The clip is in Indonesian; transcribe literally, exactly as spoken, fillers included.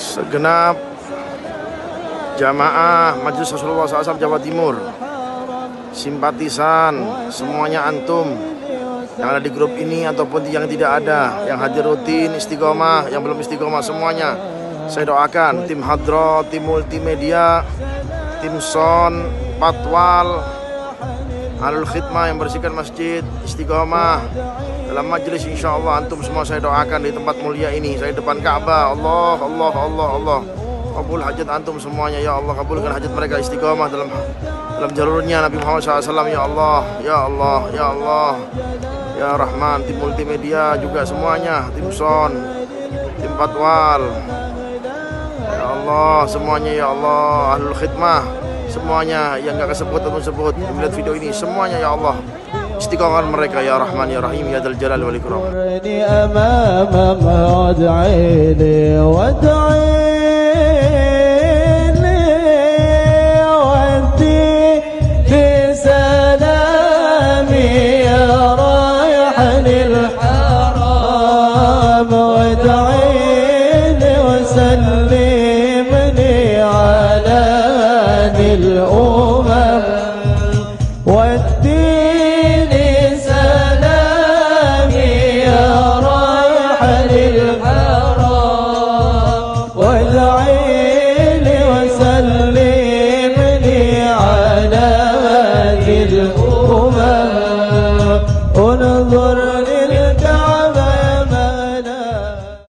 segenap jamaah Majelis Rasulullah shallallahu alaihi wasallam Jawa Timur, simpatisan semuanya antum yang ada di grup ini ataupun yang tidak ada, yang hadir rutin, istiqomah, yang belum istiqomah, semuanya saya doakan. Tim Hadro, tim multimedia, tim Son, Patwal, Alul Khidmah yang bersihkan masjid, istiqomah dalam majelis, insya Allah antum semua saya doakan di tempat mulia ini. Saya depan Ka'bah, Allah, Allah, Allah, Allah, kabul hajat antum semuanya ya Allah, kabulkan hajat mereka, istiqomah dalam dalam jalurnya Nabi Muhammad shallallahu alaihi wasallam ya Allah, ya Allah, ya Allah, ya Rahman. Tim multimedia juga semuanya, tim Son, tim Patwal, ya Allah semuanya ya Allah, Ahlul Khidmah semuanya yang gak kesebut atau sebut melihat video ini semuanya ya Allah, istiqomah mereka ya Rahman ya Rahim ya Dzal Jalal wal Ikram. الحرام ودعي